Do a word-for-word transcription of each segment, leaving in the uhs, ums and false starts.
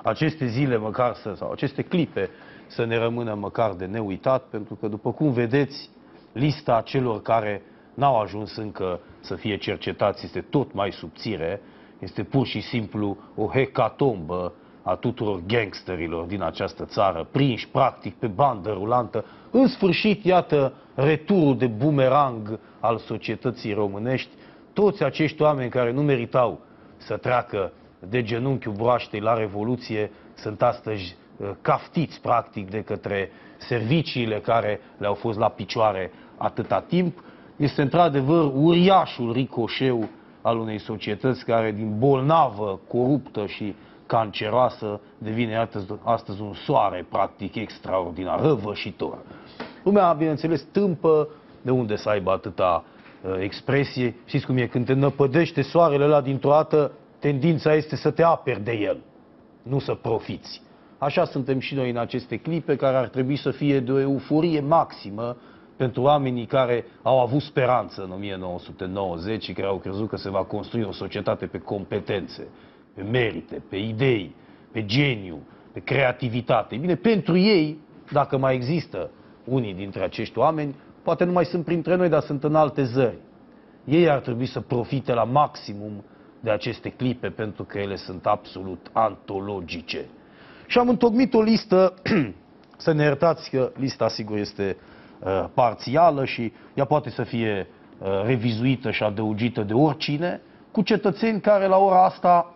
aceste zile măcar să, sau aceste clipe să ne rămână măcar de neuitat, pentru că, după cum vedeți, lista celor care n-au ajuns încă să fie cercetați este tot mai subțire, este pur și simplu o hecatombă a tuturor gangsterilor din această țară, prinși practic pe bandă rulantă. În sfârșit, iată, returul de bumerang al societății românești. Toți acești oameni care nu meritau să treacă de genunchiul broaștei la Revoluție sunt astăzi caftiți practic de către serviciile care le-au fost la picioare atâta timp. Este într-adevăr uriașul ricoșeu al unei societăți care, din bolnavă, coruptă și canceroasă, devine astăzi, astăzi un soare practic extraordinar, răvășitor. Lumea, bineînțeles, tâmpă de unde să aibă atâta uh, expresie. Știți cum e, când te năpădește soarele ăla dintr-o dată, tendința este să te aperi de el, nu să profiți. Așa suntem și noi în aceste clipe, care ar trebui să fie de o euforie maximă pentru oamenii care au avut speranță în o mie nouă sute nouăzeci și care au crezut că se va construi o societate pe competențe, pe merite, pe idei, pe geniu, pe creativitate. Bine, pentru ei, dacă mai există unii dintre acești oameni, poate nu mai sunt printre noi, dar sunt în alte zări. Ei ar trebui să profite la maximum de aceste clipe, pentru că ele sunt absolut antologice. Și am întocmit o listă, să ne iertați că lista, sigur, este uh, parțială și ea poate să fie uh, revizuită și adăugită de oricine, cu cetățeni care la ora asta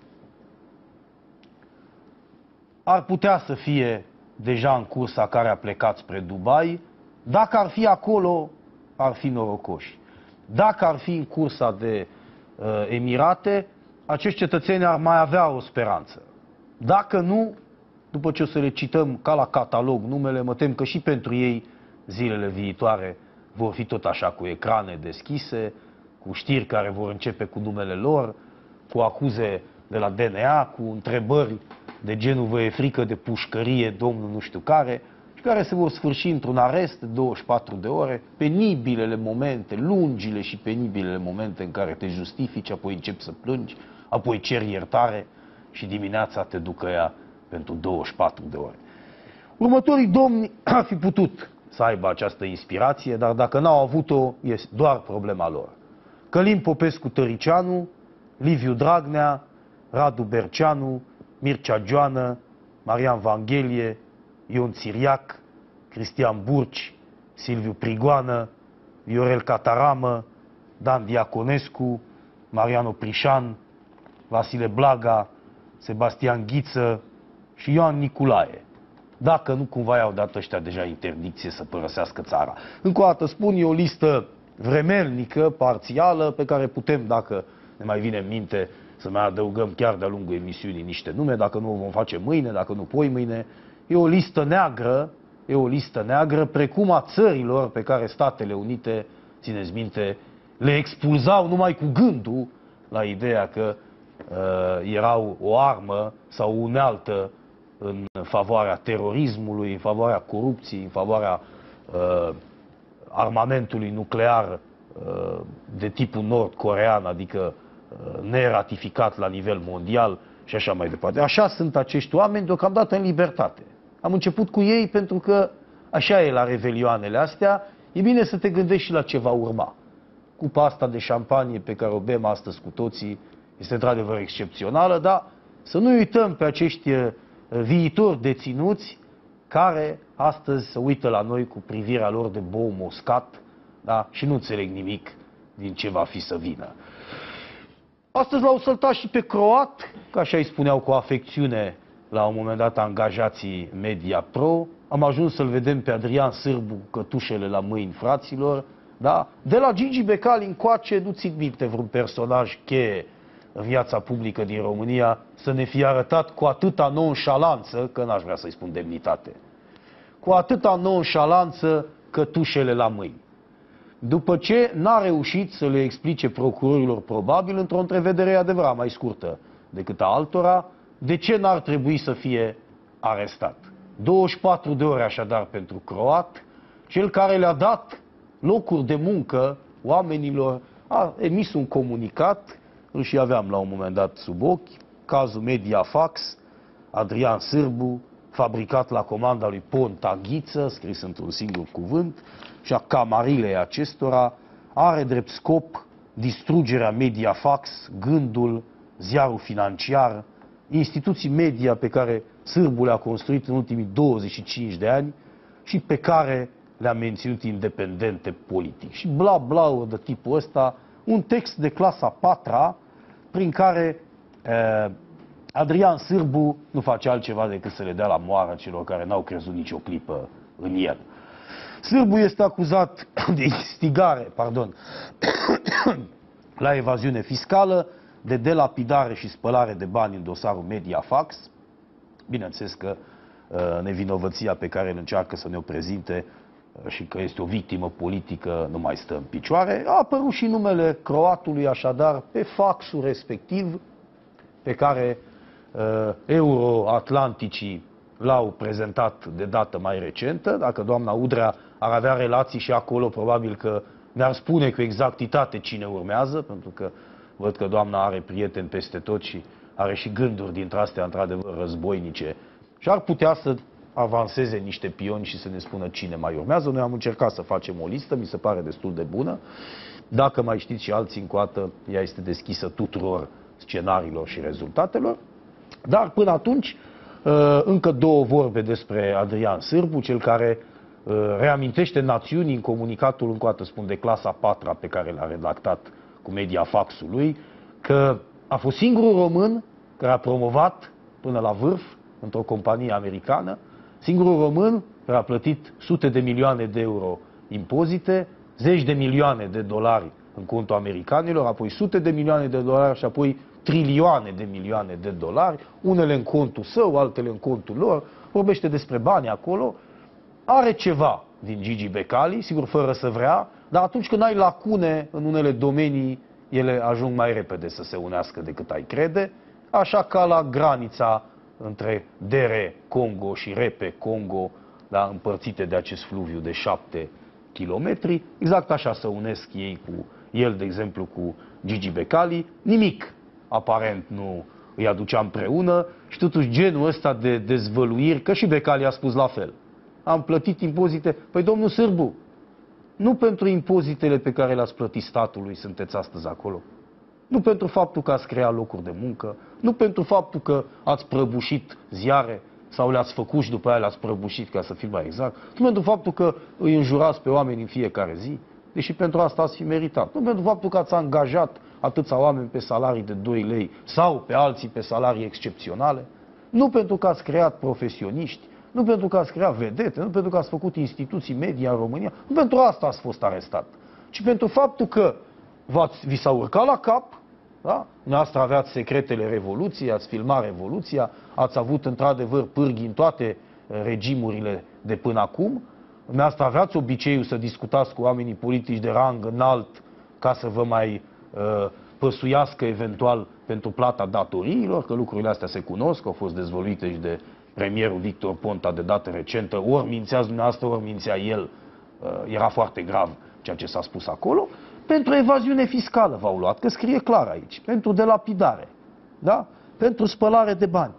ar putea să fie deja în cursa care a plecat spre Dubai. Dacă ar fi acolo, ar fi norocoși. Dacă ar fi în cursa de uh, Emirate, acești cetățeni ar mai avea o speranță. Dacă nu, după ce o să le cităm ca la catalog numele, mă tem că și pentru ei zilele viitoare vor fi tot așa, cu ecrane deschise, cu știri care vor începe cu numele lor, cu acuze de la D N A, cu întrebări de genul vă e frică de pușcărie, domnul nu știu care, și care se vor sfârși într-un arest de douăzeci și patru de ore, penibilele momente, lungile și penibilele momente în care te justifici, apoi începi să plângi, apoi ceri iertare și dimineața te ducă ea pentru douăzeci și patru de ore. Următorii domni ar fi putut să aibă această inspirație, dar dacă n-au avut-o, este doar problema lor. Călin Popescu Tăricianu, Liviu Dragnea, Radu Berceanu, Mircea Joană, Marian Vanghelie, Ion Țiriac, Cristian Burci, Silviu Prigoană, Viorel Cataramă, Dan Diaconescu, Mariano Prișan, Vasile Blaga, Sebastian Ghiță și Ioan Niculae. Dacă nu cumva i-au dat ăștia deja interdicție să părăsească țara. Încă o dată spun, e o listă vremelnică, parțială, pe care putem, dacă ne mai vine în minte, să mai adăugăm chiar de-a lungul emisiunii niște nume, dacă nu o vom face mâine, dacă nu poi mâine. E o listă neagră, e o listă neagră, precum a țărilor pe care Statele Unite, țineți minte, le expulzau numai cu gândul la ideea că uh, erau o armă sau o unealtă în favoarea terorismului, în favoarea corupției, în favoarea uh, armamentului nuclear uh, de tipul nord-corean, adică uh, neratificat la nivel mondial și așa mai departe. Așa sunt acești oameni deocamdată în libertate. Am început cu ei pentru că așa e la revelioanele astea. E bine să te gândești și la ce va urma. Cupa asta de șampanie pe care o bem astăzi cu toții este într-adevăr excepțională, dar să nu uităm pe acești viitori deținuți care astăzi se uită la noi cu privirea lor de bou moscat, da? Și nu înțeleg nimic din ce va fi să vină. Astăzi l-au săltat și pe croat, că așa îi spuneau cu afecțiune la un moment dat angajații Media Pro. Am ajuns să-l vedem pe Adrian Sârbu cu cătușele la mâini, fraților. Da? De la Gigi Becali încoace, nu țin minte vreun personaj cheie în viața publică din România să ne fie arătat cu atâta nonșalanță, că n-aș vrea să-i spun demnitate, cu atâta nonșalanță cătușele la mâini. După ce n-a reușit să le explice procurorilor, probabil într-o întrevedere adevărat mai scurtă decât a altora, de ce n-ar trebui să fie arestat. douăzeci și patru de ore așadar pentru croat, cel care le-a dat locuri de muncă oamenilor, a emis un comunicat, îl și aveam la un moment dat sub ochi, cazul Mediafax, Adrian Sârbu, fabricat la comanda lui Ponta Ghiță, scris într-un singur cuvânt, și a camarilei acestora, are drept scop distrugerea Mediafax, Gândul, Ziarul Financiar, instituții media pe care Sârbu le-a construit în ultimii douăzeci și cinci de ani și pe care le-a menținut independente politic. Și bla bla de tipul ăsta, un text de clasa patra prin care eh, Adrian Sârbu nu face altceva decât să le dea la moară celor care n-au crezut nicio clipă în el. Sârbu este acuzat de instigare, pardon, la evaziune fiscală, de delapidare și spălare de bani în dosarul Mediafax. Bineînțeles că uh, nevinovăția pe care el încearcă să ne-o prezinte uh, și că este o victimă politică nu mai stă în picioare. A apărut și numele croatului, așadar, pe faxul respectiv pe care uh, euroatlanticii l-au prezentat de dată mai recentă. Dacă doamna Udrea ar avea relații și acolo, probabil că ne-ar spune cu exactitate cine urmează, pentru că văd că doamna are prieteni peste tot și are și gânduri dintre astea, într-adevăr, războinice și ar putea să avanseze niște pioni și să ne spună cine mai urmează. Noi am încercat să facem o listă, mi se pare destul de bună. Dacă mai știți și alții încoată, ea este deschisă tuturor scenariilor și rezultatelor. Dar până atunci, încă două vorbe despre Adrian Sârbu, cel care reamintește națiunii în comunicatul, încă o dată spun, de clasa patra pe care l-a redactat cu Mediafax-ul lui, că a fost singurul român care a promovat până la vârf într-o companie americană, singurul român care a plătit sute de milioane de euro impozite, zeci de milioane de dolari în contul americanilor, apoi sute de milioane de dolari și apoi trilioane de milioane de dolari, unele în contul său, altele în contul lor, vorbește despre bani acolo, are ceva din Gigi Becali, sigur fără să vrea, dar atunci când ai lacune în unele domenii, ele ajung mai repede să se unească decât ai crede, așa ca la granița între D R Congo și R P Congo, da, împărțite de acest fluviu de șapte kilometri, exact așa se unesc ei cu el, de exemplu, cu Gigi Becali, nimic aparent nu îi aducea împreună și totuși genul ăsta de dezvăluiri, că și Becali a spus la fel. Am plătit impozite. Păi domnul Sârbu, nu pentru impozitele pe care le-ați plătit statului sunteți astăzi acolo. Nu pentru faptul că ați creat locuri de muncă, nu pentru faptul că ați prăbușit ziare sau le-ați făcut și după aia le-ați prăbușit, ca să fim mai exact, nu pentru faptul că îi înjurați pe oameni în fiecare zi, deși pentru asta ați fi meritat. Nu pentru faptul că ați angajat atâția oameni pe salarii de doi lei sau pe alții pe salarii excepționale, nu pentru că ați creat profesioniști, nu pentru că ați creat vedete, nu pentru că ați făcut instituții media în România, nu pentru asta ați fost arestat, ci pentru faptul că vi s-a urcat la cap, da? Dumneavoastră aveați secretele Revoluției, ați filmat Revoluția, ați avut într-adevăr pârghii în toate regimurile de până acum, dumneavoastră aveați obiceiul să discutați cu oamenii politici de rang înalt ca să vă mai uh, păsuiască eventual pentru plata datoriilor, că lucrurile astea se cunosc, au fost dezvăluite și de premierul Victor Ponta de dată recentă, ori mințeați dumneavoastră, ori mințea el, era foarte grav ceea ce s-a spus acolo. Pentru evaziune fiscală v-au luat, că scrie clar aici, pentru delapidare, da? Pentru spălare de bani.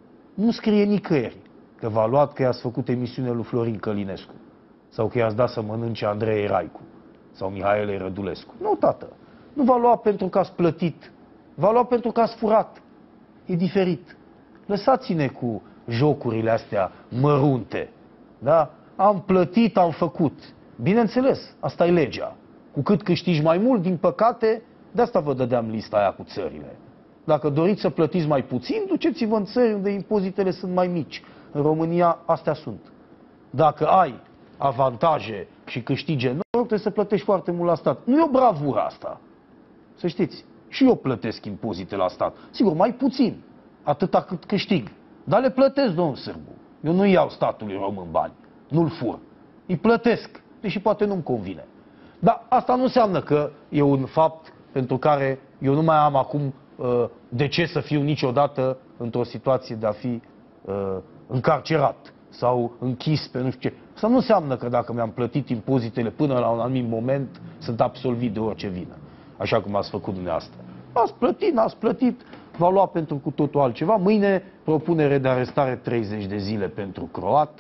Nu scrie nicăieri că v-a luat că i-ați făcut emisiune lui Florin Călinescu sau că i-ați dat să mănânce Andrei Raicu sau Mihaele Rădulescu. Nu, tată, nu v-a luat pentru că ați plătit, v-a luat pentru că ați furat. E diferit. Lăsați-ne cu jocurile astea mărunte, da? Am plătit, am făcut. Bineînțeles, asta e legea. Cu cât câștigi mai mult, din păcate, de asta vă dădeam lista aia cu țările. Dacă doriți să plătiți mai puțin, duceți-vă în țări unde impozitele sunt mai mici. În România, astea sunt. Dacă ai avantaje și câștigi enorm, trebuie să plătești foarte mult la stat. Nu e o bravură asta. Să știți. Și eu plătesc impozite la stat. Sigur, mai puțin. Atâta cât câștig. Dar le plătesc, domnul Sârbu. Eu nu iau statului român bani. Nu-l fur. Îi plătesc. Deși poate nu-mi convine. Dar asta nu înseamnă că e un fapt pentru care eu nu mai am acum uh, de ce să fiu niciodată într-o situație de a fi uh, încarcerat sau închis pe nu știu ce. Asta nu înseamnă că dacă mi-am plătit impozitele până la un anumit moment, sunt absolvit de orice vină. Așa cum ați făcut dumneavoastră. Ați plătit, n-ați plătit. va lua pentru cu totul altceva. Mâine propunere de arestare treizeci de zile pentru croat.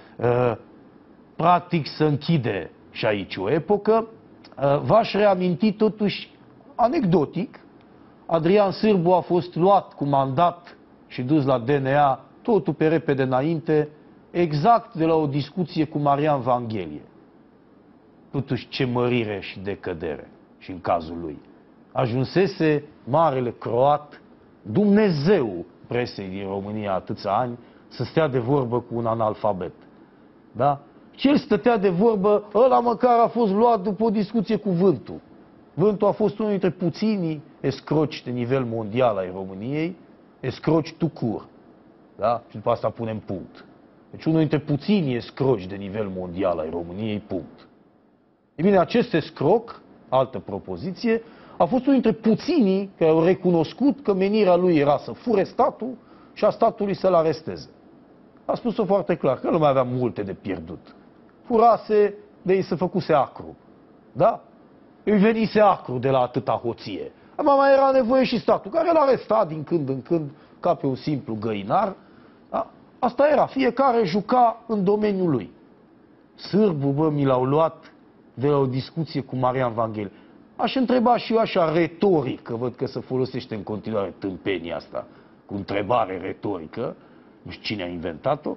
Practic să închide și aici o epocă. V-aș reaminti totuși, anecdotic, Adrian Sârbu a fost luat cu mandat și dus la D N A, totul pe repede înainte, exact de la o discuție cu Marian Vanghelie. Totuși ce mărire și decădere și în cazul lui. Ajunsese marele croat, Dumnezeu presei din România atâția ani, să stea de vorbă cu un analfabet. Da? Și el stătea de vorbă, ăla măcar a fost luat după o discuție cu Vântul. Vântul a fost unul dintre puținii escroci de nivel mondial ai României, escroci tucur. Da? Și după asta punem punct. Deci unul dintre puținii escroci de nivel mondial ai României, punct. E bine, acest escroc, altă propoziție, a fost unul dintre puținii care au recunoscut că menirea lui era să fure statul și a statului să-l aresteze. A spus-o foarte clar, că nu mai avea multe de pierdut. Furase, de ei se făcuse acru. Da? Îi venise acru de la atâta hoție. Acum mai era nevoie și statul, care l-a arestat din când în când ca pe un simplu găinar. Da? Asta era, fiecare juca în domeniul lui. Sârbu, bă, mi l-au luat de la o discuție cu Marian Vanghelie. Aș întreba și eu așa retoric, că văd că se folosește în continuare tâmpenia asta, cu întrebare retorică, nu știu cine a inventat-o,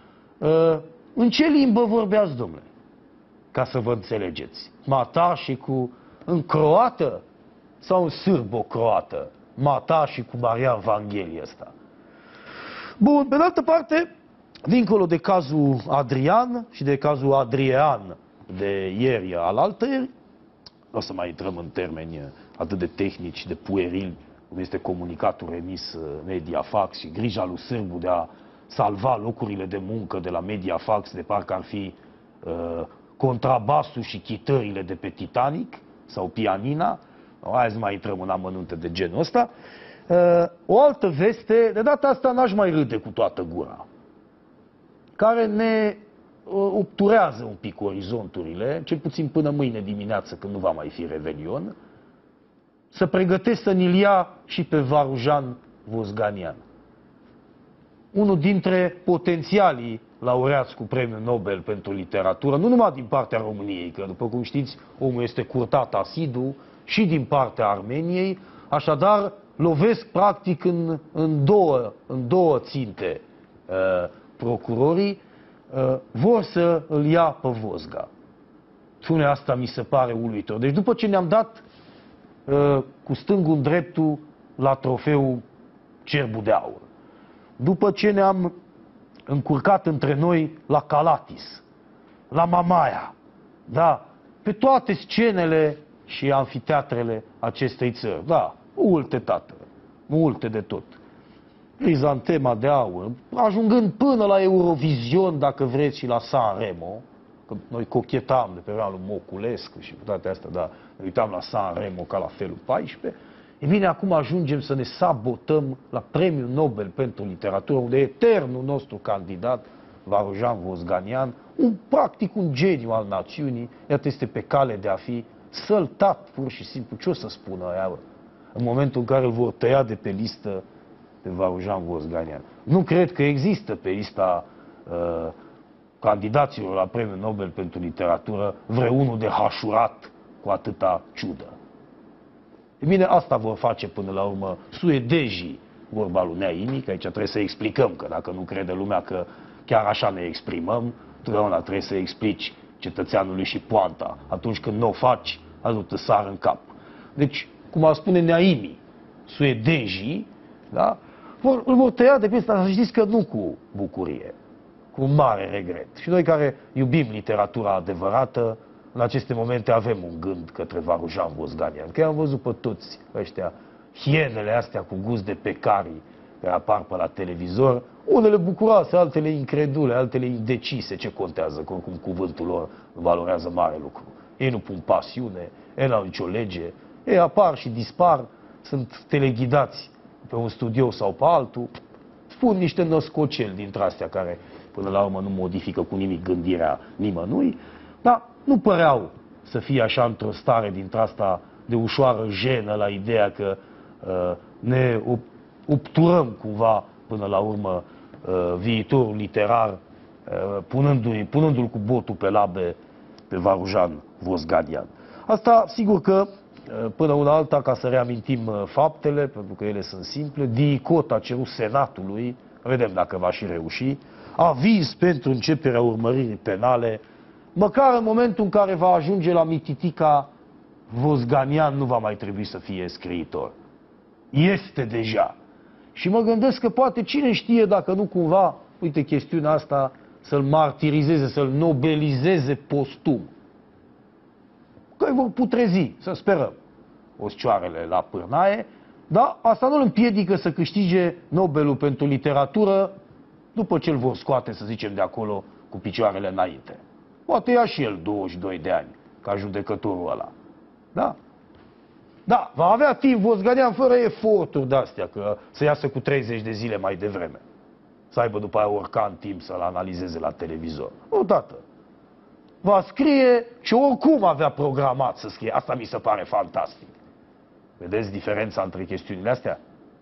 în ce limbă vorbeați, domnule? Ca să vă înțelegeți. Mata și cu, în croată sau în sârbo-croată? Mata și cu Marian Vanghelie ăsta. Bun, pe de altă parte, dincolo de cazul Adrian și de cazul Adrian de ieri alaltăieri, nu o să mai intrăm în termeni atât de tehnici, de puerili, cum este comunicatul emis Mediafax și grija lui Sârbu de a salva locurile de muncă de la Mediafax, de parcă ar fi uh, contrabasul și chitările de pe Titanic sau pianina. Hai să mai intrăm în amănunte de genul ăsta. Uh, o altă veste, de data asta n-aș mai râde cu toată gura, care ne uh, obturează un pic orizonturile, cel puțin până mâine dimineață, când nu va mai fi Revelion, să pregătesc să ni-l ia și pe Varujan Vosganian. Unul dintre potențialii laureați cu premiul Nobel pentru literatură, nu numai din partea României, că după cum știți, omul este curtat asidu, și din partea Armeniei, așadar lovesc practic în, în, două, în două ținte uh, procurorii, uh, vor să îl ia pe Vosga. Spune, asta mi se pare uluitor. Deci după ce ne-am dat uh, cu stângul în dreptul la trofeul Cerbul de Aur, după ce ne-am încurcat între noi la Calatis, la Mamaia, da, pe toate scenele și anfiteatrele acestei țări, da, multe, tată, multe de tot. Crizantema de Aur, ajungând până la Eurovision, dacă vreți, și la Sanremo, că noi cochetam de pe vremea lui Moculescu și cu toate astea, dar ne uitam la Sanremo ca la felul paisprezece. E bine, acum ajungem să ne sabotăm la Premiul Nobel pentru literatură, unde eternul nostru candidat, Varujan Vosganian, un practic un geniu al națiunii, iată, este pe cale de a fi săltat, pur și simplu. Ce o să spună aia, în momentul în care îl vor tăia de pe listă pe Varujan Vosganian? Nu cred că există pe lista uh, candidaților la Premiul Nobel pentru literatură vreunul de hașurat cu atâta ciudă. E bine, asta vor face până la urmă suedezii, vorba lui Nea Imic. Aici trebuie să explicăm, că dacă nu crede lumea că chiar așa ne exprimăm, totdeauna trebuie să explici cetățeanului și poanta. Atunci când nu o faci, atunci te sar în cap. Deci, cum ar spune Nea Imic, suedezii, da, vor, îl vor tăia de pe ăsta, să știți că nu cu bucurie, cu mare regret. Și noi care iubim literatura adevărată, în aceste momente avem un gând către Varujan Vosganian, că am văzut pe toți ăștia, hienele astea cu gust de pecarii care apar pe la televizor, unele bucuroase, altele incredule, altele indecise, ce contează, că oricum cuvântul lor valorează mare lucru. Ei nu pun pasiune, ei n-au nicio lege, ei apar și dispar, sunt teleghidați pe un studio sau pe altul, spun niște născoceli dintre astea care până la urmă nu modifică cu nimic gândirea nimănui, dar nu păreau să fie așa într-o stare dintre asta de ușoară jenă la ideea că uh, ne upturăm cumva până la urmă viitorul literar, punându-l punându-l cu botul pe labe pe Varujan Vosganian. Asta, sigur că, până una alta, ca să reamintim faptele, pentru că ele sunt simple, Diicot a cerut Senatului, vedem dacă va și reuși, aviz pentru începerea urmăririi penale, măcar în momentul în care va ajunge la mititica, Vosganian nu va mai trebui să fie scriitor. Este deja. Și mă gândesc că poate cine știe dacă nu cumva, uite, chestiunea asta, să-l martirizeze, să-l nobelizeze postum. Că îi vor putrezi, să sperăm, ostioarele la pârnaie, dar asta nu îl împiedică să câștige Nobelul pentru literatură după ce îl vor scoate, să zicem, de acolo cu picioarele înainte. Poate ia și el douăzeci și doi de ani, ca judecătorul ăla. Da? Da, va avea timp Vosganian fără eforturi de-astea, că să iasă cu treizeci de zile mai devreme. Să aibă după aia oricând timp să-l analizeze la televizor. Odată. Va scrie și oricum avea programat să scrie. Asta mi se pare fantastic. Vedeți diferența între chestiunile astea?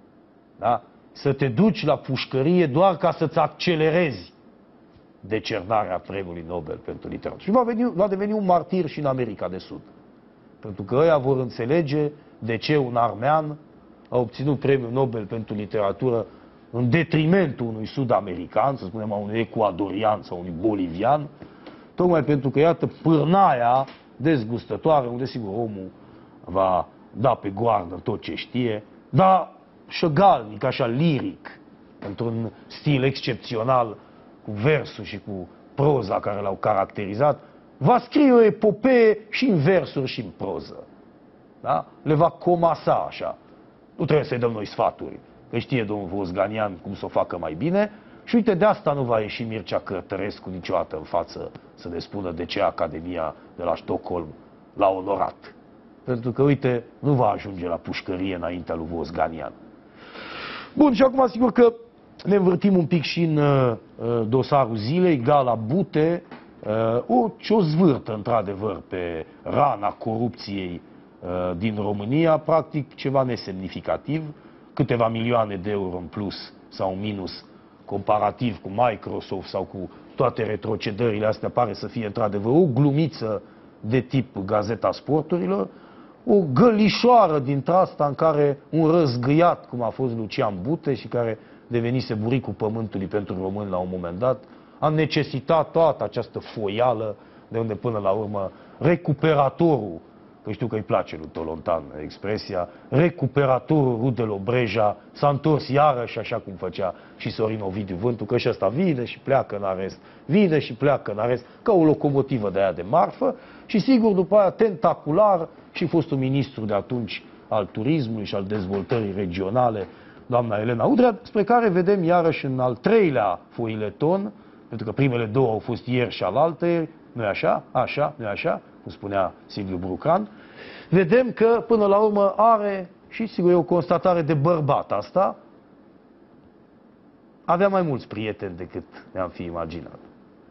Da? Să te duci la pușcărie doar ca să-ți accelerezi decernarea premiului Nobel pentru literatură. Și va, veni, va deveni un martir și în America de Sud. Pentru că ăia vor înțelege de ce un armean a obținut premiul Nobel pentru literatură în detrimentul unui sud-american, să spunem a unui ecuadorian sau unui bolivian, tocmai pentru că, iată, pârnaia dezgustătoare, unde, sigur, omul va da pe goarnă tot ce știe, dar șăgalnic, așa, liric, într-un stil excepțional, cu versul și cu proza care l-au caracterizat, va scrie o epopee și în versuri și în proză. Da? Le va comasa așa. Nu trebuie să-i dăm noi sfaturi, că știe domnul Vosganian cum să o facă mai bine. Și uite, de asta nu va ieși Mircea Cărtărescu niciodată în față să ne spună de ce Academia de la Stockholm l-a onorat. Pentru că, uite, nu va ajunge la pușcărie înaintea lui Vosganian. Bun, și acum sigur că ne învârtim un pic și în uh, dosarul zilei, Gala Bute, uh, o, o zvârtă, într-adevăr, pe rana corupției uh, din România, practic ceva nesemnificativ, câteva milioane de euro în plus sau în minus, comparativ cu Microsoft sau cu toate retrocedările astea, pare să fie într-adevăr o glumiță de tip Gazeta Sporturilor, o gălișoară dintre asta în care un răzgâiat, cum a fost Lucian Bute și care devenise buricul pământului pentru români la un moment dat, a necesitat toată această foială de unde până la urmă recuperatorul, că știu că îi place lui Tolontan expresia, recuperatorul Rudelor Breja s-a întors iarăși așa cum făcea și Sorin Ovidiu Vântu, că și ăsta vine și pleacă în arest, vine și pleacă în arest, ca o locomotivă de aia de marfă și sigur după aia tentacular și fostul ministru de atunci al turismului și al dezvoltării regionale, doamna Elena Udrea, spre care vedem iarăși în al treilea foileton, pentru că primele două au fost ieri și alaltăieri, nu-i așa? Așa, nu-i așa? Cum spunea Silviu Brucan. Vedem că, până la urmă, are, și sigur e o constatare de bărbat asta, avea mai mulți prieteni decât ne-am fi imaginat.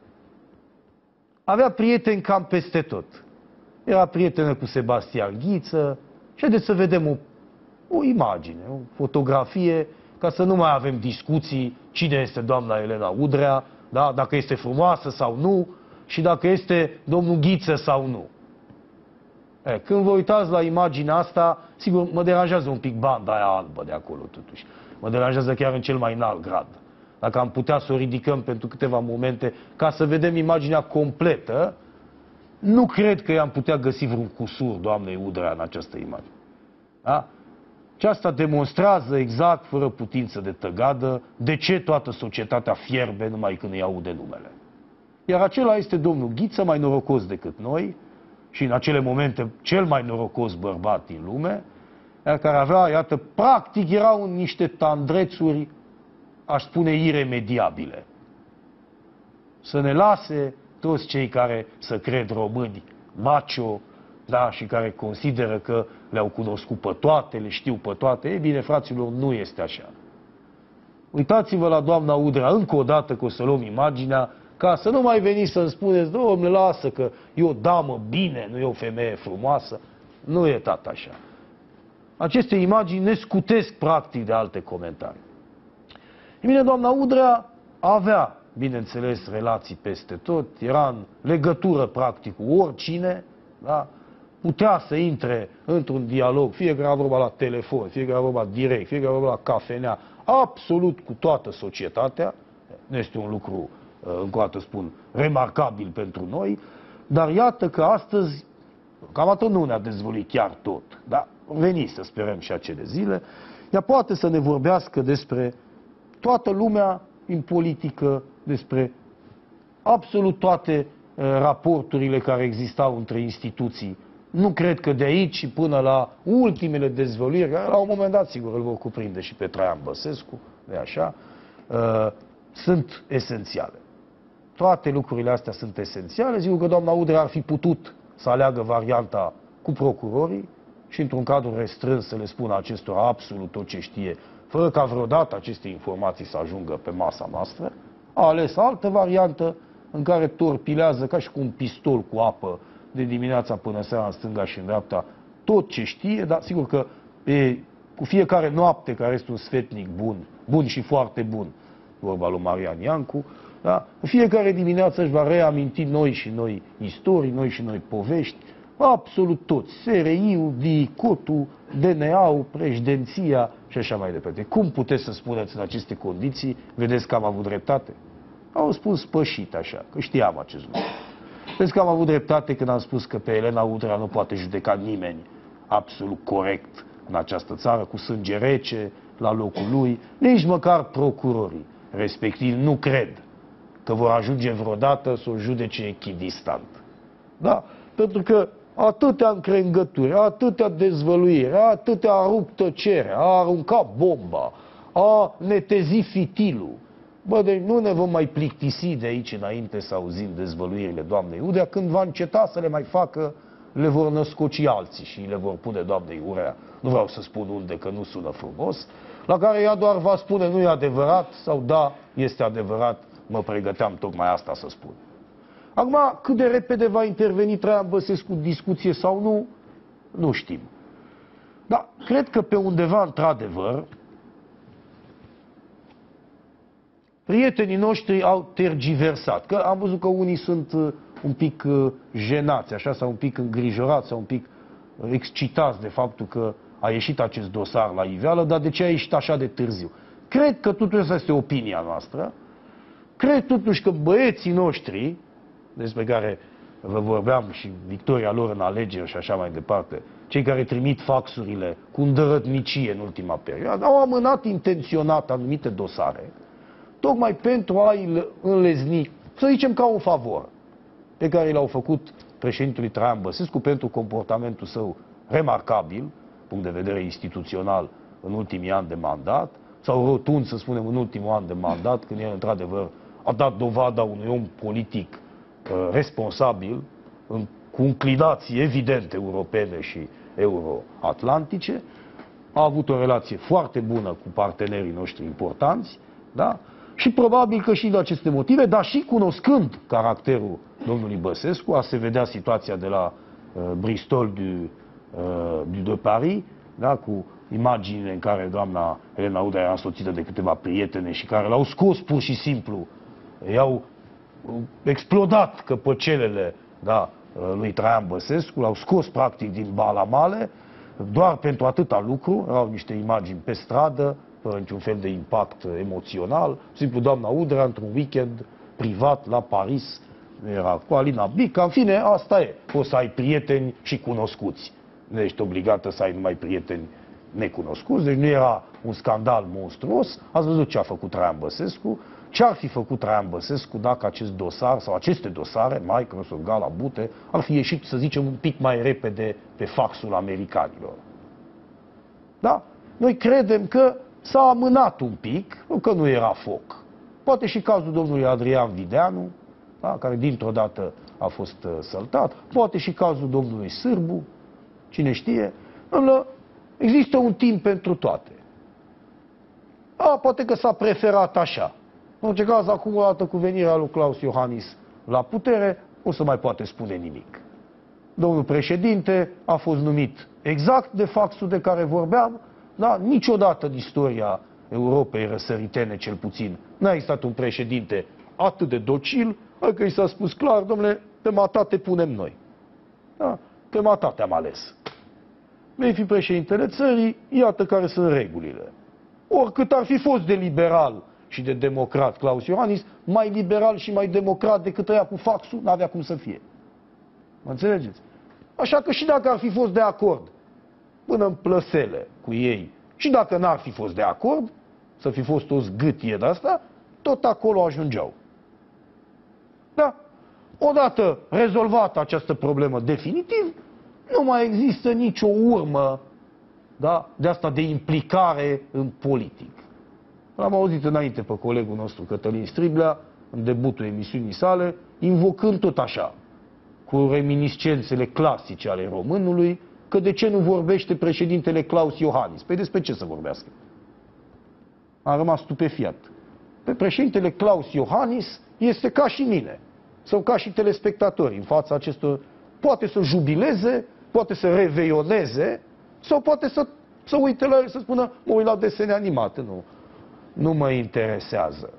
Avea prieteni cam peste tot. Era prietenă cu Sebastian Ghiță și haideți să vedem o, o imagine, o fotografie, ca să nu mai avem discuții cine este doamna Elena Udrea, da? Dacă este frumoasă sau nu, și dacă este domnul Ghiță sau nu. E, când vă uitați la imaginea asta, sigur, mă deranjează un pic banda aia albă de acolo, totuși. Mă deranjează chiar în cel mai înalt grad. Dacă am putea să o ridicăm pentru câteva momente, ca să vedem imaginea completă, nu cred că i-am putea găsi vreun cusur doamnei Udrea în această imagine. Da? Și asta demonstrează exact, fără putință de tăgadă, de ce toată societatea fierbe numai când îi aude numele. Iar acela este domnul Ghiță, mai norocos decât noi, și în acele momente cel mai norocos bărbat din lume, iar care avea, iată, practic erau niște tandrețuri, aș spune, iremediabile. Să ne lase toți cei care să cred români macho, da, și care consideră că le-au cunoscut pe toate, le știu pe toate. Ei bine, fraților, nu este așa. Uitați-vă la doamna Udrea încă o dată, că o să luăm imaginea, ca să nu mai veniți să-mi spuneți, domnule, lasă că e o damă bine, nu e o femeie frumoasă. Nu e tata așa. aceste imagini ne scutesc practic de alte comentarii. E bine, doamna Udrea avea, bineînțeles, relații peste tot, era în legătură practic cu oricine, da? Putea să intre într-un dialog, fie că era vorba la telefon, fie că era vorba direct, fie că era vorba la cafenea, absolut cu toată societatea. Nu este un lucru, încă o dată spun, remarcabil pentru noi, dar iată că astăzi, cam atât nu ne-a dezvăluit chiar tot, dar veni să sperăm și acele zile, ea poate să ne vorbească despre toată lumea în politică, despre absolut toate uh, raporturile care existau între instituții. Nu cred că de aici până la ultimele dezvăluiri, care la un moment dat sigur îl vor cuprinde și pe Traian Băsescu, de așa, uh, sunt esențiale. Toate lucrurile astea sunt esențiale. Zic că doamna Udrea ar fi putut să aleagă varianta cu procurorii și într-un cadru restrâns să le spună acestora absolut tot ce știe, fără ca vreodată aceste informații să ajungă pe masa noastră. A ales altă variantă în care torpilează ca și cu un pistol cu apă de dimineața până seara în stânga și în dreapta tot ce știe, dar sigur că e, cu fiecare noapte care este un sfetnic bun, bun și foarte bun, vorba lui Marian Iancu, da? Fiecare dimineață își va reaminti noi și noi istorii, noi și noi povești, absolut toți, S R I-ul, DICOT-ul, D N A-ul, președinția și așa mai departe. Cum puteți să spuneți în aceste condiții, vedeți că am avut dreptate? Au spus spășit așa, că știam acest lucru. Vedeți că am avut dreptate când am spus că pe Elena Udrea nu poate judeca nimeni absolut corect în această țară, cu sânge rece la locul lui, nici măcar procurorii respectiv nu cred că vor ajunge vreodată să o judece echidistant. Da? Pentru că atâtea încrengături, atâtea dezvăluiri, atâtea a rupt tăcere, a aruncat bomba, a netezit fitilul. Bă, deci nu ne vom mai plictisi de aici înainte să auzim dezvăluirile doamnei Udrea. Când va înceta să le mai facă, le vor născoci alții și le vor pune doamnei Udrea. Nu vreau să spun unde, că nu sună frumos, la care ea doar va spune nu e adevărat sau da, este adevărat, mă pregăteam tocmai asta să spun. Acum, cât de repede va interveni Traian Băsescu în discuție sau nu, nu știm. Dar cred că pe undeva, într-adevăr, prietenii noștri au tergiversat. Că am văzut că unii sunt un pic jenați, așa, sau un pic îngrijorați, sau un pic excitați de faptul că a ieșit acest dosar la iveală, dar de ce a ieșit așa de târziu? Cred că totuși asta este opinia noastră. Cred totuși că băieții noștri, despre care vă vorbeam și victoria lor în alegeri și așa mai departe, cei care trimit faxurile cu îndărătnicie în ultima perioadă, au amânat intenționat anumite dosare, tocmai pentru a-i înlezni, să zicem ca un favor, pe care l-au făcut președintelui Traian Băsescu pentru comportamentul său remarcabil, punct de vedere instituțional, în ultimii ani de mandat, sau rotund, să spunem, în ultimul an de mandat, când el, într-adevăr, a dat dovada unui om politic uh, responsabil, în, cu inclinații evidente europene și euroatlantice, a avut o relație foarte bună cu partenerii noștri importanți, da? Și probabil că și de aceste motive, dar și cunoscând caracterul domnului Băsescu, a se vedea situația de la uh, Bristol du, uh, du de Paris, da? Cu imaginile în care doamna Elena Udrea era însoțită de câteva prietene și care l-au scos pur și simplu, i-au explodat căpăcelele, da, lui Traian Băsescu, l-au scos practic din balamale, doar pentru atâta lucru. Erau niște imagini pe stradă, fără niciun fel de impact emoțional. Simplu doamna Udrea într-un weekend privat la Paris, era cu Alina Bica, în fine, asta e. Poți să ai prieteni și cunoscuți. Nu ești obligată să ai numai prieteni necunoscuți, deci nu era un scandal monstruos. Ați văzut ce a făcut Traian Băsescu. Ce ar fi făcut Traian Băsescu dacă acest dosar sau aceste dosare, Microsoft, Gala, Bute, ar fi ieșit, să zicem, un pic mai repede pe faxul americanilor? Da? Noi credem că s-a amânat un pic, nu că nu era foc. Poate și cazul domnului Adrian Videanu, da? Care dintr-o dată a fost uh, săltat, poate și cazul domnului Sârbu, cine știe. Există un timp pentru toate. A, poate că s-a preferat așa. În orice caz, acum, o dată cu venirea lui Klaus Iohannis la putere, nu se mai poate spune nimic. Domnul președinte a fost numit exact de faxul de care vorbeam, da? Niciodată în istoria Europei răsăritene, cel puțin, n-a existat un președinte atât de docil, că i s-a spus clar, domnule, pe mata te punem noi. Da? Pe mata te-am ales. Vei fi președintele țării, iată care sunt regulile. Oricât ar fi fost de liberal și de democrat Klaus Iohannis, mai liberal și mai democrat decât ăia cu faxul, n-avea cum să fie. Mă înțelegeți? Așa că și dacă ar fi fost de acord până în plăsele cu ei, și dacă n-ar fi fost de acord, să fi fost o zgâtie de asta, tot acolo ajungeau. Da? Odată rezolvată această problemă definitiv, nu mai există nicio urmă, da, de asta de implicare în politic. L-am auzit înainte pe colegul nostru Cătălin Striblea, în debutul emisiunii sale, invocând tot așa, cu reminiscențele clasice ale românului, că de ce nu vorbește președintele Klaus Iohannis? Păi despre ce să vorbească? Am rămas stupefiat. Pe președintele Klaus Iohannis este ca și mine, sau ca și telespectatorii în fața acestor. Poate să jubileze, poate să reveioneze, sau poate să, să uite la el, să spună, mă uit la desene animate. Nu, nu mă interesează.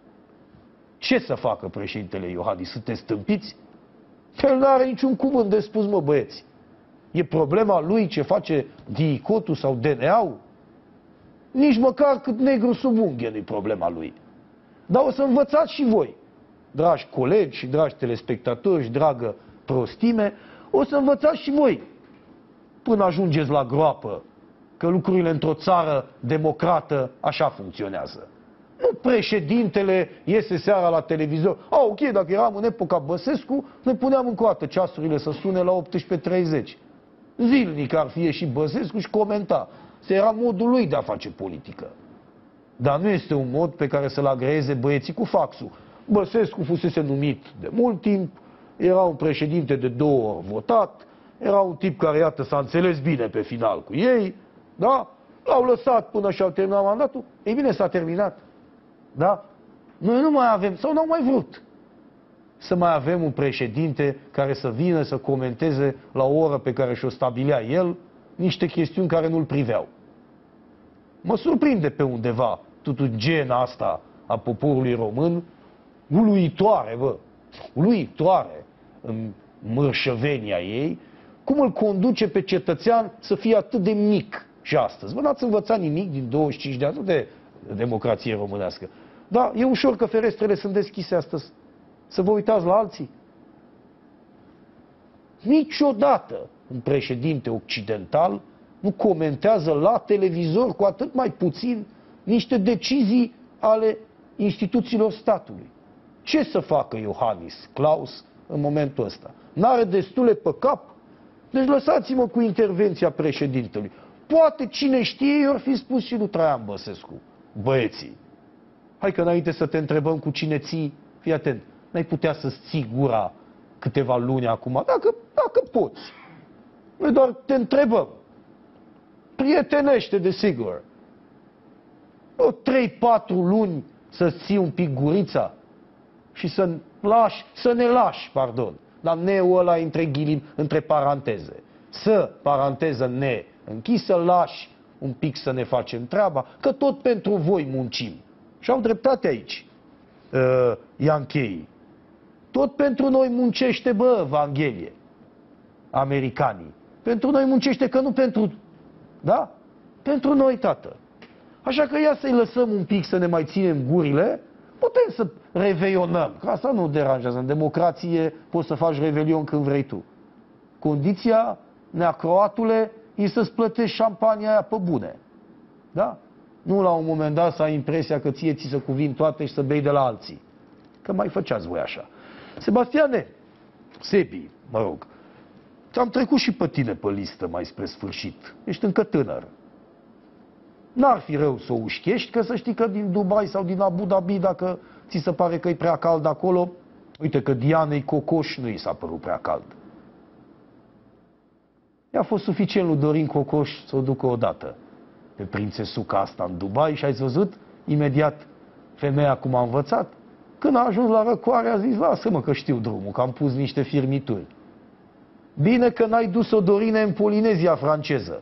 Ce să facă președintele Iohannis? Sunteți stâmpiți? El nu are niciun cuvânt de spus, mă băieți. E problema lui ce face DICOT-ul sau D N A-ul? Nici măcar cât negru sub unghie nu-i problema lui. Dar o să învățați și voi, dragi colegi și dragi telespectatori și dragă prostime, o să învățați și voi, până ajungeți la groapă, că lucrurile într-o țară democrată așa funcționează. Nu președintele iese seara la televizor. A, ok, dacă eram în epoca Băsescu, ne puneam încă o dată ceasurile să sune la optsprezece treizeci. Zilnic ar fi și Băsescu și comenta. Se era modul lui de a face politică. Dar nu este un mod pe care să-l agreeze băieții cu faxul. Băsescu fusese numit de mult timp, era un președinte de două ori votat, era un tip care, iată, s-a înțeles bine pe final cu ei, da? L-au lăsat până și-au terminat mandatul. Ei bine, s-a terminat. Da? Noi nu mai avem, sau n-au mai vrut, să mai avem un președinte care să vină să comenteze la o oră pe care și-o stabilea el niște chestiuni care nu-l priveau. Mă surprinde pe undeva tutugena asta a poporului român, uluitoare, bă, uluitoare în mărșăvenia ei, cum îl conduce pe cetățean să fie atât de mic și astăzi. Vă n-ați învățat nimic din douăzeci și cinci de ani de democrație românească. Dar e ușor că ferestrele sunt deschise astăzi. Să vă uitați la alții. Niciodată un președinte occidental nu comentează la televizor, cu atât mai puțin, niște decizii ale instituțiilor statului. Ce să facă Iohannis, Klaus, în momentul ăsta? N-are destule pe cap? Deci lăsați-mă cu intervenția președintelui. Poate, cine știe, i-or fi spus și lui Traian Băsescu. Băieții, hai că înainte să te întrebăm cu cine ții, fii atent, n-ai putea să-ți ții gura câteva luni acum, dacă, dacă poți. Noi doar te întrebăm. Prietenește, desigur. O trei patru luni să-ți ții un pic gurița și să lași, să ne lași, pardon, dar ne-ul ăla între ghilim, între paranteze. Să, paranteză, ne, închis, să lași un pic să ne facem treaba, că tot pentru voi muncim. Și au dreptate aici, uh, Iancheii. Tot pentru noi muncește, bă, Evanghelie, americanii. Pentru noi muncește, că nu pentru, da? Pentru noi, tată. Așa că ia să-i lăsăm un pic să ne mai ținem gurile, putem să reveionăm, că asta nu deranjează. În democrație poți să faci revelion când vrei tu. Condiția, neacroatule, e să-ți plătești șampania aia pe bune. Da? Nu la un moment dat să ai impresia că ție ți se cuvin toate și să bei de la alții. Că mai făceați voi așa. Sebastiane, Sebi, mă rog, ți-am trecut și pe tine pe listă mai spre sfârșit. Ești încă tânăr. N-ar fi rău să o ușchești, că să știi că din Dubai sau din Abu Dhabi, dacă ți se pare că e prea cald acolo, uite că Dianei Cocoș nu i s-a părut prea cald. I-a fost suficient lui Dorin Cocoș să o ducă odată pe prințesuca asta în Dubai și ai văzut imediat femeia cum a învățat. Când a ajuns la răcoare a zis, lasă-mă că știu drumul, că am pus niște firmituri. Bine că n-ai dus-o, Dorine, în Polinezia franceză.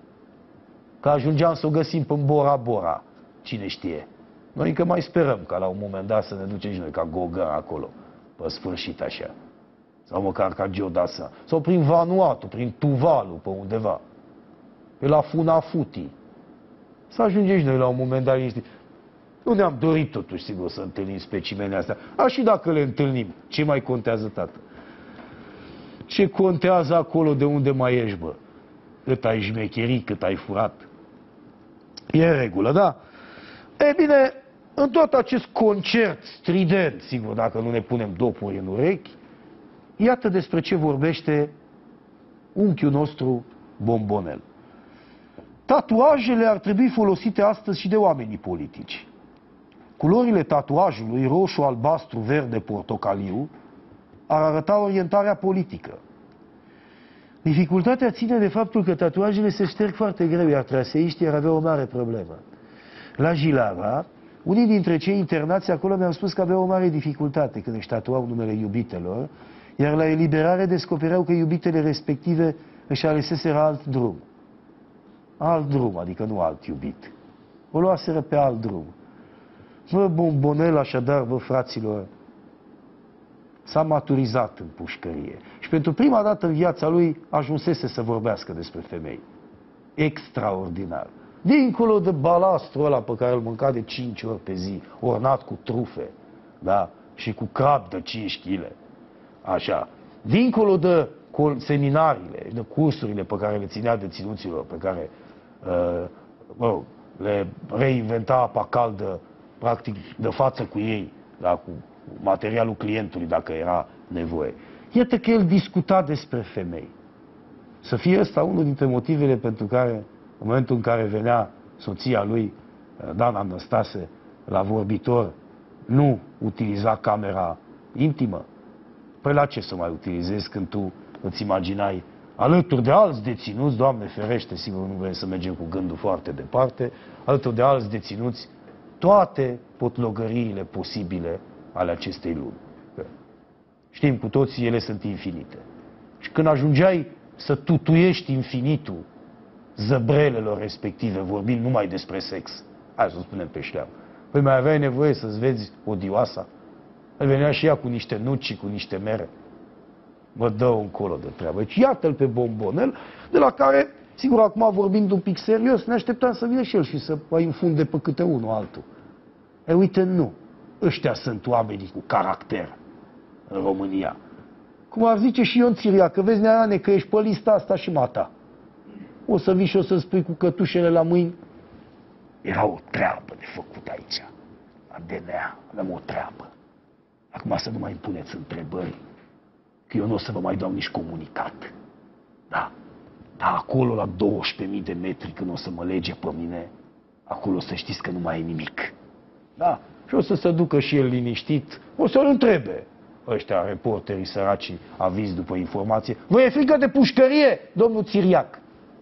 Că ajungeam să o găsim în Bora Bora. Cine știe. Noi încă mai sperăm ca la un moment dat să ne ducem și noi ca Gauguin acolo. Pe sfârșit așa. Sau măcar ca Giodasa. Sau prin Vanuatu, prin Tuvalu, pe undeva. Pe la Funafuti. Să ajungem și noi la un moment dat liniștit. Nu ne-am dorit totuși, sigur, să întâlnim specimenele astea. A, și dacă le întâlnim, ce mai contează, tată? Ce contează acolo de unde mai ești, bă? Cât ai șmecherii, cât ai furat. E în regulă, da? E bine, în tot acest concert strident, sigur, dacă nu ne punem dopuri în urechi, iată despre ce vorbește unchiul nostru Bombonel. Tatuajele ar trebui folosite astăzi și de oamenii politici. Culorile tatuajului, roșu, albastru, verde, portocaliu, ar arăta orientarea politică. Dificultatea ține de faptul că tatuajele se șterg foarte greu, iar traseiștii ar avea o mare problemă. La Jilava, unii dintre cei internați acolo mi-au spus că aveau o mare dificultate când își tatuau numele iubitelor, iar la eliberare descopereau că iubitele respective își aleseseră alt drum. Alt drum, adică nu alt iubit. O luaseră pe alt drum. Bă, Bombonel, așadar, bă, fraților, s-a maturizat în pușcărie. Și pentru prima dată în viața lui ajunsese să vorbească despre femei. Extraordinar. Dincolo de balastru ăla pe care îl mânca de cinci ori pe zi, ornat cu trufe, da? Și cu crab de cinci kilograme. Așa. Dincolo de seminariile, de cursurile pe care le ținea deținuților, pe care uh, mă, le reinventa apa caldă, practic, de față cu ei, da? Cu materialul clientului, dacă era nevoie. Iată că el discuta despre femei. Să fie ăsta unul dintre motivele pentru care, în momentul în care venea soția lui, Dana Năstase, la vorbitor, nu utiliza camera intimă. Păi la ce să mai utilizezi când tu îți imaginai alături de alți deținuți, Doamne ferește, sigur nu vrem să mergem cu gândul foarte departe, alături de alți deținuți, toate potlogăriile posibile ale acestei lumi. Știm cu toții, ele sunt infinite. Și când ajungeai să tutuiești infinitul zăbrelelor respective, vorbind numai despre sex, hai să o spunem pe șleau, păi mai aveai nevoie să-ți vezi odioasa? El venea și ea cu niște nuci și cu niște mere. Mă dă încolo de treabă. Deci iată-l pe Bombonel, de la care, sigur, acum vorbind un pic serios, ne așteptam să vină și el și să mai înfunde pe câte unul altul. E uite, nu. Ăștia sunt oamenii cu caracter în România. Cum ar zice și Ion Țiriac, că vezi, Neane, că ești pe lista asta și mata. O să vii și o să spui cu cătușele la mâini. Era o treabă de făcut aici. La D N A avem o treabă. Acum să nu mai îmi puneți întrebări, că eu nu o să vă mai dau nici comunicat. Da, dar acolo la douăsprezece mii de metri, când o să mă lege pe mine, acolo să știți că nu mai e nimic. Da, și o să se ducă și el liniștit, o să-l întrebe. Ăștia, reporterii săracii, avizi după informație. Vă e frică de pușcărie, domnul Țiriac?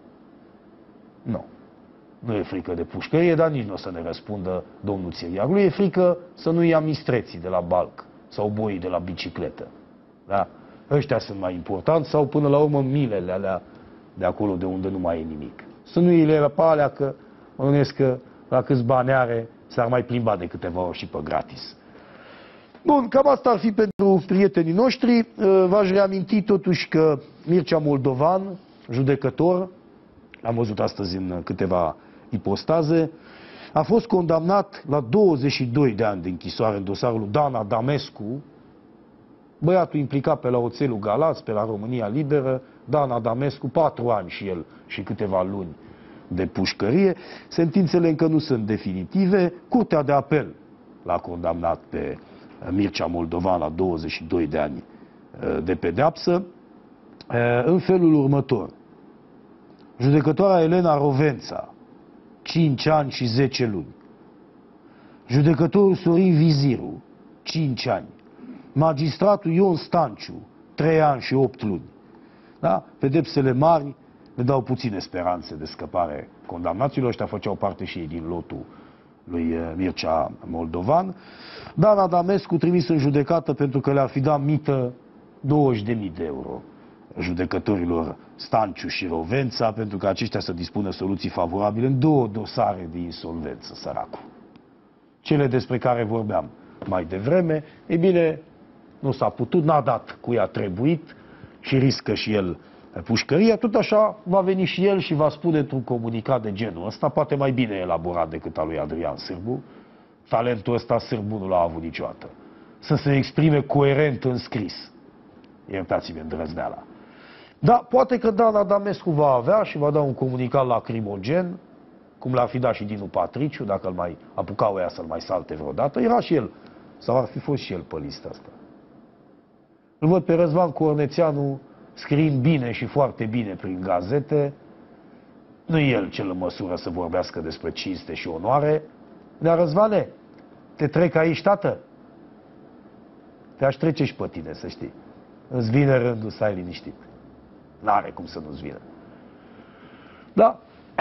Nu. Nu e frică de pușcărie, dar nici nu o să ne răspundă domnul Țiriac. Nu e frică să nu ia mistreții de la balc sau boii de la bicicletă. Da? Ăștia sunt mai importanți sau până la urmă milele alea de acolo de unde nu mai e nimic. Să nu îi le pe alea că mă gândesc că la câți bani are s-ar mai plimba de câteva ori și pe gratis. Bun, cam asta ar fi pentru prietenii noștri. V-aș reaminti totuși că Mircea Moldovan, judecător, l-am văzut astăzi în câteva ipostaze, a fost condamnat la douăzeci și doi de ani de închisoare în dosarul lui Dan Adamescu, băiatul implicat pe la oțelul Galați, pe la România Liberă, Dan Adamescu, patru ani și el și câteva luni de pușcărie. Sentințele încă nu sunt definitive. Curtea de apel l-a condamnat pe Mircea Moldovan la douăzeci și doi de ani de pedeapsă în felul următor. Judecătoarea Elena Rovența, cinci ani și zece luni. Judecătorul Sorin Viziru, cinci ani. Magistratul Ion Stanciu, trei ani și opt luni. Da? Pedepsele mari le dau puține speranțe de scăpare condamnaților. Ăștia făceau parte și ei din lotul lui Mircea Moldovan. Dan Adamescu trimis în judecată pentru că le-ar fi dat mită douăzeci de mii de euro judecătorilor Stanciu și Rovența, pentru că aceștia să dispună soluții favorabile în două dosare de insolvență, săracul. Cele despre care vorbeam mai devreme, e bine, nu s-a putut, n-a dat cu ea trebuit și riscă și el pușcăria, tot așa va veni și el și va spune într-un comunicat de genul ăsta, poate mai bine elaborat decât al lui Adrian Sârbu. Talentul ăsta Sârbu nu l-a avut niciodată. Să se exprime coerent în scris. Iertați-mi îndrăzneala. Da, poate că Dan Adamescu va avea și va da un comunicat lacrimogen, cum l-ar fi dat și Dinu Patriciu, dacă îl mai apucau ea să-l mai salte vreodată. Era și el, sau ar fi fost și el pe lista asta. Îl văd pe Răzvan Cornețeanu scriind bine și foarte bine prin gazete. Nu e el cel în măsură să vorbească despre cinste și onoare. Dar, Răzvane, te trec aici, tată? Te-aș trece și pe tine, să știi. Îți vine rândul să ai liniștit. N-are cum să nu-ți vină. Da?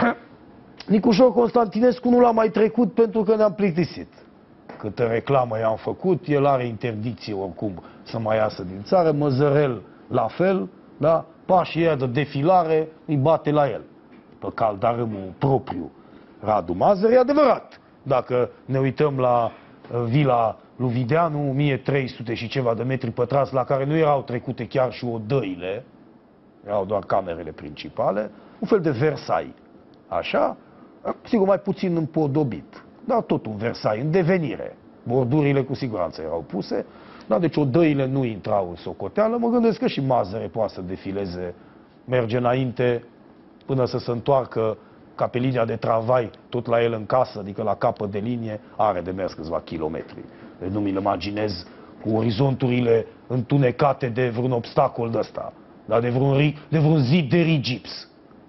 Nicușor Constantinescu nu l-a mai trecut pentru că ne-am plictisit. Câtă reclamă i-am făcut, el are interdicție oricum să mai iasă din țară, Măzărel la fel, da? Pașii ăia de defilare îi bate la el. Pe caldarâmul propriu Radu Mazăr, e adevărat. Dacă ne uităm la vila lui Videanu, o mie trei sute și ceva de metri pătrați, la care nu erau trecute chiar și odăile, erau doar camerele principale, un fel de Versailles. Așa, sigur mai puțin împodobit, dar tot un Versailles în devenire. Bordurile cu siguranță erau puse, dar deci odăile nu intrau în socoteală. Mă gândesc că și Mazăre poate să defileze, merge înainte până să se întoarcă ca pe linia de tramvai, tot la el în casă, adică la capăt de linie, are de mers câțiva kilometri. Deci nu mi-l imaginez cu orizonturile întunecate de vreun obstacol de ăsta, dar de vreun, de vreun zid de rigips.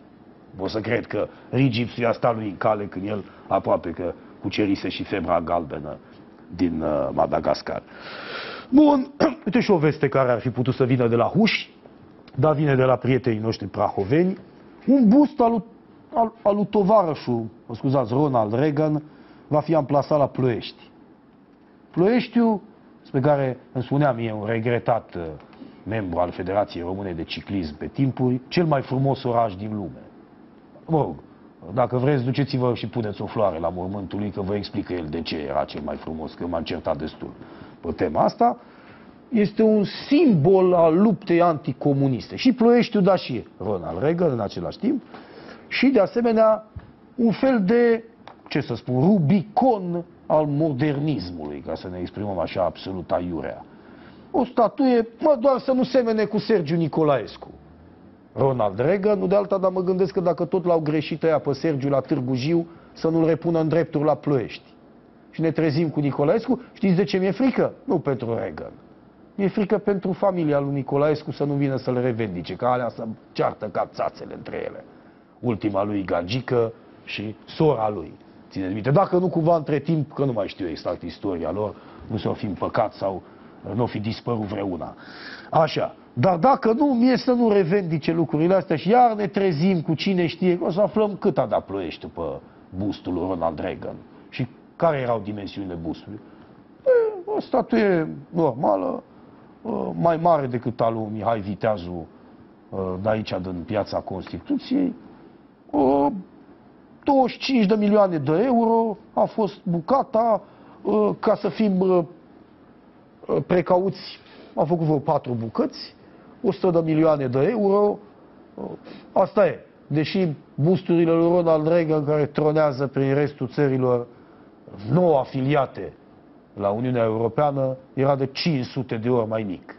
O să cred că rigips i-a stat lui în cale când el aproape că cucerise și febra galbenă din uh, Madagascar. Bun, uite și o veste care ar fi putut să vină de la Huși, dar vine de la prietenii noștri prahoveni. Un bust al lui al, al lui tovarășul, mă scuzați, Ronald Reagan, va fi amplasat la Ploiești. Ploieștiul, despre care îmi spunea mie un regretat uh, membru al Federației Române de Ciclism pe timpuri, cel mai frumos oraș din lume. Mă rog, dacă vreți, duceți-vă și puneți o floare la mormântul lui, că vă explică el de ce era cel mai frumos, că m-am certat destul pe tema asta. Este un simbol al luptei anticomuniste. Și Ploieștiul, da și Ronald Reagan în același timp. Și, de asemenea, un fel de, ce să spun, Rubicon al modernismului, ca să ne exprimăm așa absolut aiurea. O statuie, mă, doar să nu semene cu Sergiu Nicolaescu. Ronald Reagan, nu de alta, dar mă gândesc că dacă tot l-au greșit ăia pe Sergiu la Târgu Jiu, să nu-l repună în drepturi la Ploiești. Și ne trezim cu Nicolaescu. Știți de ce mi-e frică? Nu pentru Reagan. Mi-e frică pentru familia lui Nicolaescu să nu vină să-l revendice, că alea să ceartă ca țațele între ele. Ultima lui gagică și sora lui. Țineți minte, dacă nu cumva între timp, că nu mai știu exact istoria lor, nu s-o fi împăcat sau nu o fi dispărut vreuna. Așa. Dar dacă nu, mie să nu revendice lucrurile astea și iar ne trezim cu cine știe, o să aflăm cât a dat Ploiești pe bustul lui Ronald Reagan. Și care erau dimensiunile bustului? E, o statuie normală, mai mare decât al lui Mihai Viteazu de aici, din Piața Constituției. douăzeci și cinci de milioane de euro a fost bucata, ca să fim precauți, a făcut vreo patru bucăți, o sută de milioane de euro. Asta e. Deși busturile lui Ronald Reagan, care tronează prin restul țărilor nou afiliate la Uniunea Europeană, era de cinci sute de ori mai mic.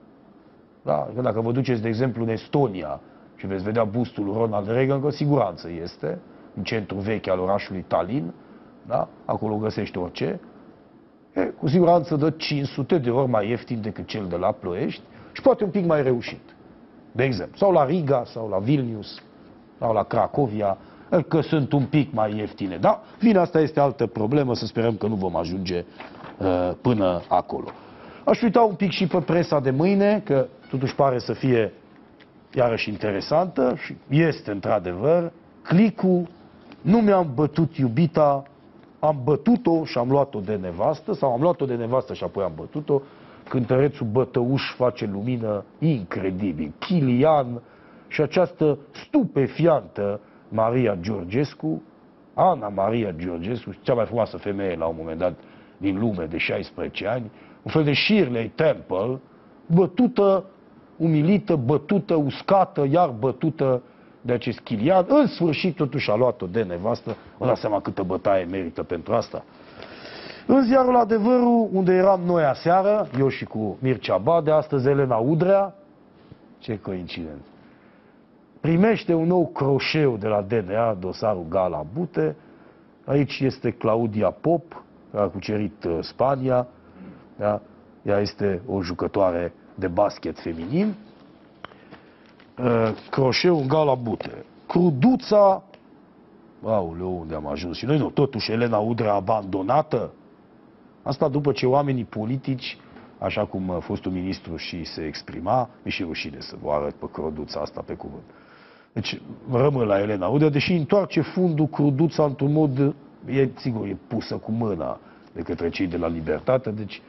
Da? Dacă vă duceți, de exemplu, în Estonia și veți vedea bustul lui Ronald Reagan, că siguranță este, în centrul vechi al orașului Tallinn, da? Acolo găsești orice, e, cu siguranță de cinci sute de ori mai ieftin decât cel de la Ploiești și poate un pic mai reușit. De exemplu, sau la Riga, sau la Vilnius, sau la Cracovia, că sunt un pic mai ieftine. Da, bine, asta este altă problemă, să sperăm că nu vom ajunge uh, până acolo. Aș uita un pic și pe presa de mâine, că totuși pare să fie iarăși interesantă și este într-adevăr. Clicul, nu mi-am bătut iubita, am bătut-o și am luat-o de nevastă, sau am luat-o de nevastă și apoi am bătut-o. Cântărețul Bătăuș face lumină incredibil. Chilian și această stupefiantă Maria Georgescu, Ana Maria Georgescu, cea mai frumoasă femeie la un moment dat din lume de șaisprezece ani, un fel de Shirley Temple, bătută, umilită, bătută, uscată, iar bătută de acest Chilian. În sfârșit totuși a luat-o de nevastă. Vă dați seama câtă bătaie merită pentru asta. În ziarul Adevărul, unde eram noi aseară, eu și cu Mircea Bade, astăzi Elena Udrea, ce coincidență, primește un nou croșeu de la D N A, dosarul Gala Bute. Aici este Claudia Pop, care a cucerit uh, Spania. Da? Ea este o jucătoare de basket feminin. Uh, croșeu în Gala Bute. Cruduța, aoleu, unde am ajuns și noi, nu, totuși Elena Udrea abandonată. Asta după ce oamenii politici, așa cum a fost un ministru și se exprima, mi-e și rușine să vă arăt pe cruduța asta pe cuvânt. Deci rămân la Elena Udrea, deși întoarce fundul cruduța într-un mod, e, sigur, e pusă cu mâna de către cei de la Libertate, deci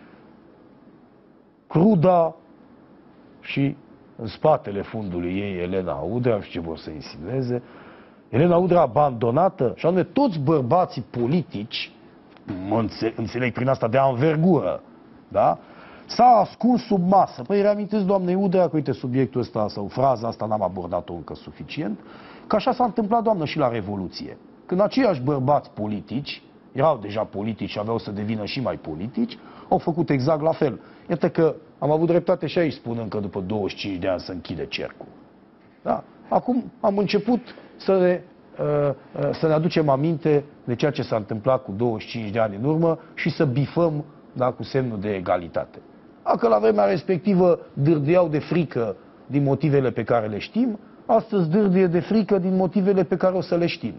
cruda și în spatele fundului ei Elena Udrea, nu știu ce vor să insinueze, Elena Udrea abandonată, și anume toți bărbații politici, mă înțeleg prin asta de anvergură, da? S-a ascuns sub masă. Păi reamintesc doamnei Udrea că, uite, subiectul ăsta sau fraza asta n-am abordat-o încă suficient, că așa s-a întâmplat, doamnă, și la Revoluție. Când aceiași bărbați politici, erau deja politici și aveau să devină și mai politici, au făcut exact la fel. Iată că am avut dreptate și aici, spunând că după douăzeci și cinci de ani se închide cercul. Da? Acum am început să ne, să ne aducem aminte de ceea ce s-a întâmplat cu douăzeci și cinci de ani în urmă și să bifăm, da, cu semnul de egalitate. Dacă la vremea respectivă dârdeau de frică din motivele pe care le știm, astăzi dârdie de frică din motivele pe care o să le știm.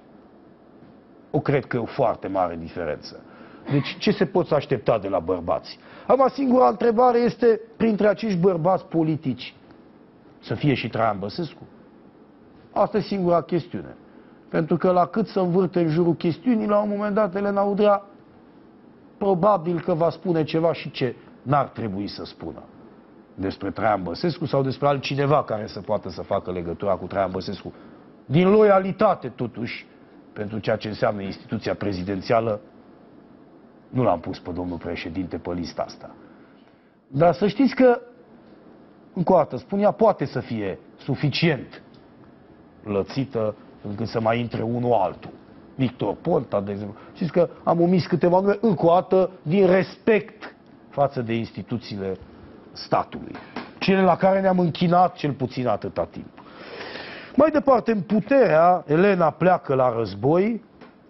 O cred că e o foarte mare diferență. Deci ce se poți aștepta de la bărbați? Acum singura întrebare este, printre acești bărbați politici, să fie și Traian Băsescu? Asta e singura chestiune. Pentru că la cât să învârte în jurul chestiunii, la un moment dat Elena Udrea probabil că va spune ceva și ce n-ar trebui să spună despre Traian Băsescu sau despre altcineva care să poată să facă legătura cu Traian Băsescu. Din loialitate, totuși, pentru ceea ce înseamnă instituția prezidențială, nu l-am pus pe domnul președinte pe lista asta. Dar să știți că, încă o dată, spun, ea poate să fie suficient lățită încât să mai intre unul altul. Victor Ponta, de exemplu. Știți că am omis câteva nume, încă o dată, din respect față de instituțiile statului. Cele la care ne-am închinat cel puțin atâta timp. Mai departe, în puterea, Elena pleacă la război.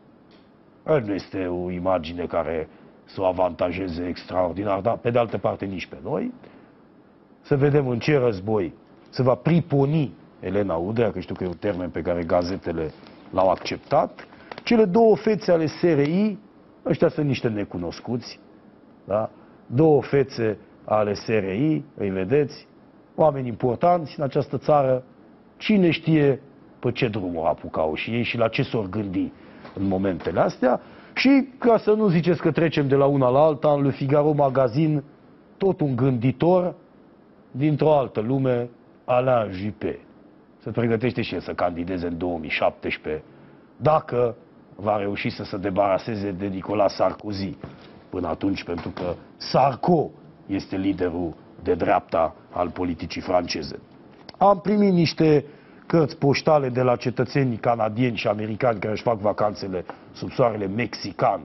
Nu este o imagine care să o avantajeze extraordinar, dar pe de altă parte nici pe noi. Să vedem în ce război se va priponi Elena Udrea, că știu că e un termen pe care gazetele l-au acceptat. Cele două fețe ale S R I, ăștia sunt niște necunoscuți, da? Două fețe ale S R I, îi vedeți, oameni importanți în această țară, cine știe pe ce drum o apucau și ei și la ce s-or gândi în momentele astea. Și, ca să nu ziceți că trecem de la una la alta, în Le Figaro Magazin, tot un gânditor dintr-o altă lume, Alain Juppé. Se pregătește și el să candideze în două mii șaptesprezece, dacă va reuși să se debaraseze de Nicolas Sarkozy până atunci, pentru că Sarko este liderul de dreapta al politicii franceze. Am primit niște cărți poștale de la cetățenii canadieni și americani care își fac vacanțele sub soarele mexican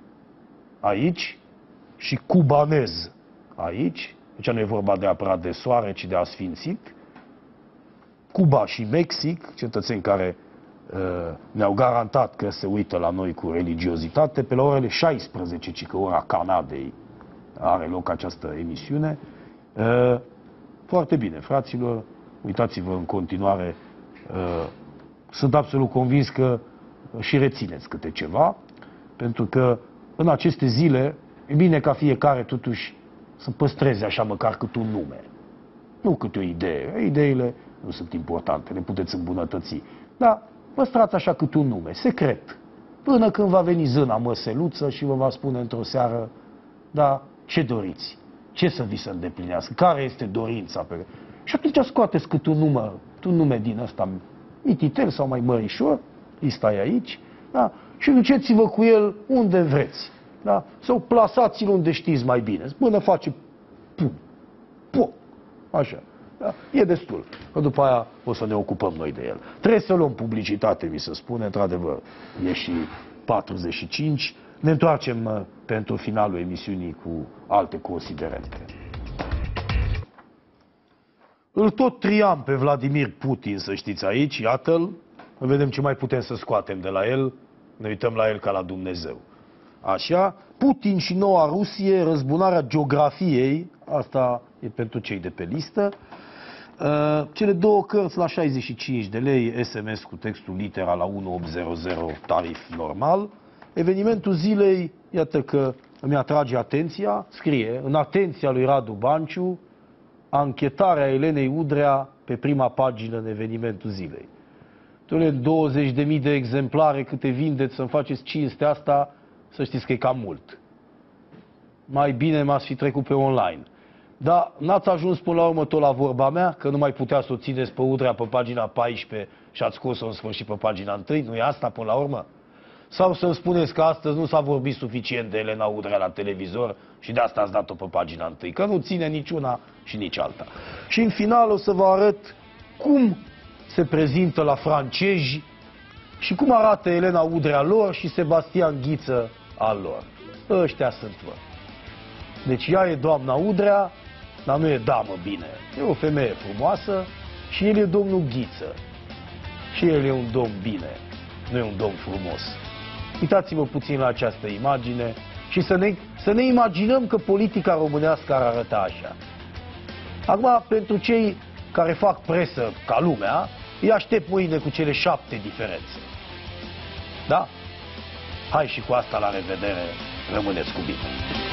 aici și cubanez aici. Deci nu e vorba neapărat de soare, ci de asfințit. Cuba și Mexic, cetățeni care uh, ne-au garantat că se uită la noi cu religiozitate, pe la orele șaisprezece, ci că ora Canadei are loc această emisiune. Uh, foarte bine, fraților, uitați-vă în continuare, uh, sunt absolut convins că și rețineți câte ceva, pentru că în aceste zile e bine ca fiecare totuși să păstreze așa măcar cât un nume. Nu câte o idee. Ideile nu sunt importante, le puteți îmbunătăți. Dar păstrați așa cât un nume, secret. Până când va veni zâna măseluță și vă va spune într-o seară, da, ce doriți? Ce să vi se îndeplinească? Care este dorința? Pe... Și atunci scoateți cât un număr, un nume din ăsta mititel sau mai mărișor, lista e aici, da? Și duceți-vă cu el unde vreți. Da? Sau plasați-l unde știți mai bine. Până face pum, pum, așa. Da? E destul, că după aia o să ne ocupăm noi de el. Trebuie să luăm publicitate, mi se spune, într-adevăr, e și patruzeci și cinci. Ne întoarcem pentru finalul emisiunii cu alte considerente. Îl tot triam pe Vladimir Putin, să știți aici, iată-l, vedem ce mai putem să scoatem de la el, ne uităm la el ca la Dumnezeu. Așa, Putin și noua Rusie, răzbunarea geografiei, asta e pentru cei de pe listă. Uh, cele două cărți la șaizeci și cinci de lei, S M S cu textul litera la unu opt zero zero, tarif normal. Evenimentul zilei, iată că îmi atrage atenția, scrie, în atenția lui Radu Banciu, anchetarea Elenei Udrea pe prima pagină în evenimentul zilei. Tule douăzeci de mii de exemplare câte vindeți să-mi faceți cinste asta, să știți că e cam mult. Mai bine m-ați fi trecut pe online. Dar n-ați ajuns până la urmă tot la vorba mea, că nu mai putea să o țineți pe Udrea pe pagina paisprezece și ați scos-o în sfârșit pe pagina unu? Nu e asta până la urmă? Sau să-mi spuneți că astăzi nu s-a vorbit suficient de Elena Udrea la televizor și de asta ați dat-o pe pagina unu, că nu ține niciuna și nici alta. Și în final o să vă arăt cum se prezintă la francezi și cum arată Elena Udrea lor și Sebastian Ghiță al lor. Ăștia sunt, vă. Deci ea e doamna Udrea, dar nu e damă bine. E o femeie frumoasă și el e domnul Ghiță. Și el e un domn bine, nu e un domn frumos. Uitați-vă puțin la această imagine și să ne, să ne imaginăm că politica românească ar arăta așa. Acum, pentru cei care fac presă ca lumea, îi aștept mâine cu cele șapte diferențe. Da? Hai și cu asta la revedere, rămâneți cu bine.